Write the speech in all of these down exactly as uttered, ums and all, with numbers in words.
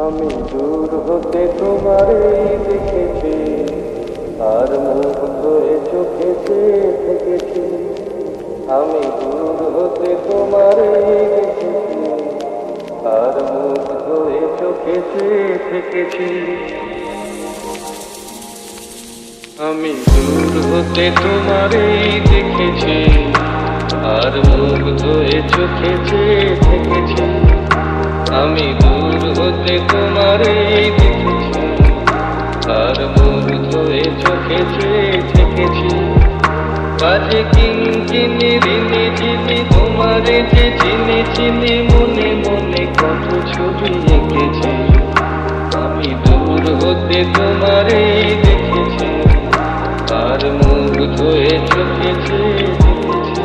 আমি দূর হতে তোমারে দেখেছি, আর মুগ্ধ এ চোখে চেয়ে থেকেছি। আমি দূর হতে তোমারে দেখেছি, আর মুগ্ধ এ চোখে চেয়ে থেকেছি। আমি দূর হতে তোমারে দেখেছি, আর মুগ্ধ এ চোখে চেয়ে থেকেছি। আমি দূর হতে তোমারে দেখেছি, আর মুগ্ধ এ চোখে চেয়ে থেকেছি। বাজে কিঙ্কিনি রিনি ঝিনি তোমারে যে চিনি চিনি, মনে মনে কত ছবি এঁকেছি। আমি দূর হতে তোমারে দেখেছি, আর মুগ্ধ এ চোখে চেয়ে থেকেছি।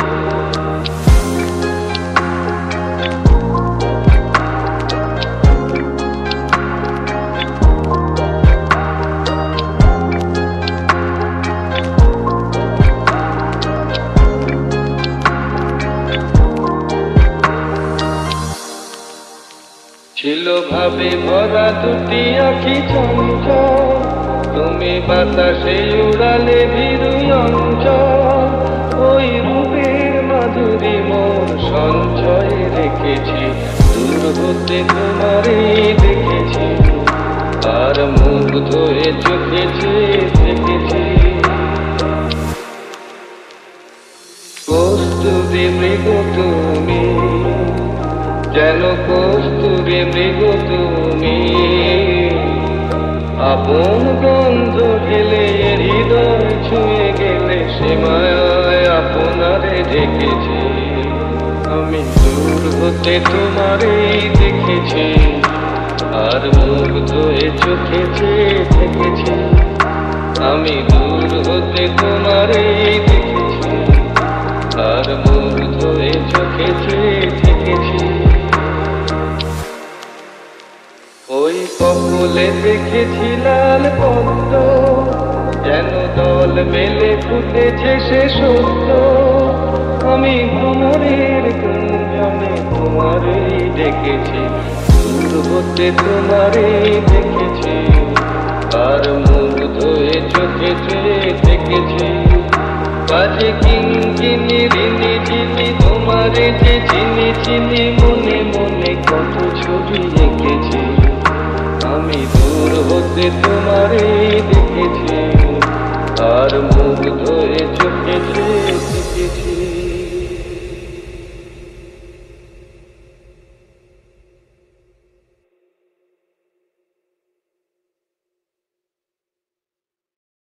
ছিল ভাবে ভরা দুটি আঁখি চঞ্চল, তুমি বাতাসে উড়ালে ভীরু অঞ্চল। ওই রূপের মাধুরী মোর সঞ্চয়ে রেখেছি, দূর হতে তোমারে দেখেছি, আর মুগ্ধ এ চোখে চেয়ে থেকেছি। কস্তুরী মৃগ তুমি, যেন কস্তুরী মৃগ তুমি, আপন গন্ধ ঢেলে হৃদয় ছুঁয়ে গেলে, সে মায়ায় আপনারে ঢেকেছি। আমি দূর হতে তোমারে দেখেছি, আর মুগ্ধ এ চোখে চেয়ে থেকেছি। আমি দূর হতে তোমারে দেখেছি, আর মুগ্ধ এ চোখে চেয়ে থেকেছি। ওই কপলে দেখেছি লাল পদ্ম, যেন দল মেলে ফুটেছে সে সত্য। আমি ভ্রমরের গুঞ্জনে তোমারেই ডেকেছি, দূর হতে তোমারেই দেখেছি, আর মুগ্ধ এ চোখে চেয়ে থেকেছি। বাজে কিঙ্কিনি রিনি ঝিনি তোমারে যে চিনি চিনি, মনে মনে কত ছবি এঁকেছি। আমি দূর হতে তোমারে দেখেছি, আর মুগ্ধ এ